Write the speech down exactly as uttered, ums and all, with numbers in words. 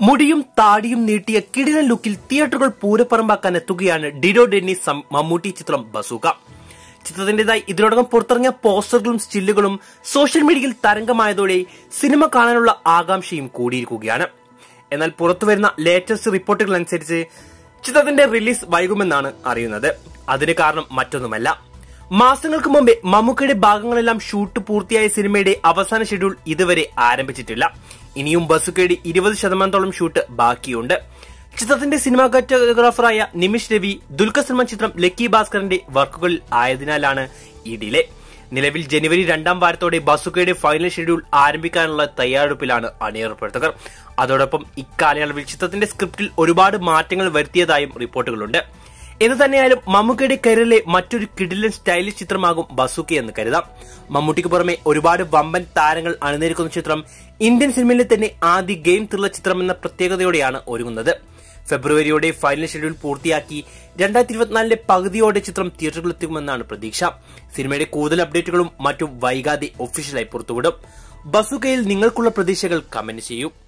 മുടിയും താടിയും നീട്ടിയ കിടിലൻ ലുക്കിൽ തിയേറ്ററുകൾ പൂരപ്പറമ്പാക്കാൻ എത്തുകയാണ് ഡിഡോ ഡെന്നിസ് മമ്മൂട്ടി ചിത്രം ബസൂക്ക. ചിത്രത്തിന്റേതായി ഇതിനോടകം പുറത്തിറങ്ങിയ പോസ്റ്ററുകളും സ്റ്റില്ലുകളും സോഷ്യൽ മീഡിയയിൽ തരംഗമായതോടെ സിനിമ കാണാനുള്ള ആകാംക്ഷയും കൂടിയിരിക്കുകയാണ്. എന്നാൽ പുറത്തുവരുന്ന ലേറ്റസ്റ്റ് റിപ്പോർട്ടുകൾ അനുസരിച്ച് ചിത്രത്തിന്റെ റിലീസ് വൈകുമെന്നാണ് അറിയുന്നത്. അതിന് കാരണം മറ്റൊന്നുമല്ല, മാസങ്ങൾക്ക് മുമ്പേ മമ്മൂക്കയുടെ ഭാഗങ്ങളെല്ലാം ഷൂട്ട് പൂർത്തിയായ സിനിമയുടെ അവസാന ഷെഡ്യൂൾ ഇതുവരെ ആരംഭിച്ചിട്ടില്ല. ഇനിയും ബസൂക്കയുടെ ഇരുപത് ശതമാനത്തോളം ഷൂട്ട് ബാക്കിയുണ്ട്. ചിത്രത്തിന്റെ സിനിമാറ്റോഗ്രാഫറായ നിമിഷ് രവി ദുൽഖർ സൽമാൻ ചിത്രം ലക്കി ഭാസ്കറിന്റെ വർക്കുകളിൽ ആയതിനാലാണ് ഈ ഡിലേ. നിലവിൽ ജനുവരി രണ്ടാം വാരത്തോടെ ബസൂക്കയുടെ ഫൈനൽ ഷെഡ്യൂൾ ആരംഭിക്കാനുള്ള തയ്യാറെടുപ്പിലാണ് അണിയറ പ്രവർത്തകർ. അതോടൊപ്പം ഇക്കാലയളവിൽ ചിത്രത്തിന്റെ സ്ക്രിപ്റ്റിൽ ഒരുപാട് മാറ്റങ്ങൾ വരുത്തിയതായും റിപ്പോർട്ടുകളുണ്ട്. എന്ന് തന്നെയായാലും മമ്മൂക്കയുടെ കരിയറിലെ മറ്റൊരു കിടിലൻ സ്റ്റൈലിഷ് ചിത്രമാകും ബസൂക്ക എന്ന് കരുതാം. മമ്മൂട്ടിക്ക് പുറമെ ഒരുപാട് വമ്പൻ താരങ്ങൾ അണിനിരക്കുന്ന ചിത്രം ഇന്ത്യൻ സിനിമയിലെ തന്നെ ആദ്യ ഗെയിം ത്രില്ലർ ചിത്രം എന്ന പ്രത്യേകതയോടെയാണ് ഒരുങ്ങുന്നത്. ഫെബ്രുവരിയോടെ ഫൈനൽ ഷെഡ്യൂൾ പൂർത്തിയാക്കി രണ്ടായിരത്തി ഇരുപത്തിനാലിലെ പകുതിയോടെ ചിത്രം തിയേറ്ററുകളിലെത്തുമെന്നാണ് പ്രതീക്ഷ. സിനിമയുടെ കൂടുതൽ അപ്ഡേറ്റുകളും മറ്റും വൈകാതെ ഒഫീഷ്യലായി പുറത്തുവിടും. ബസൂക്കയിൽ നിങ്ങൾക്കുള്ള പ്രതീക്ഷകൾ കമന്റ് ചെയ്യൂ.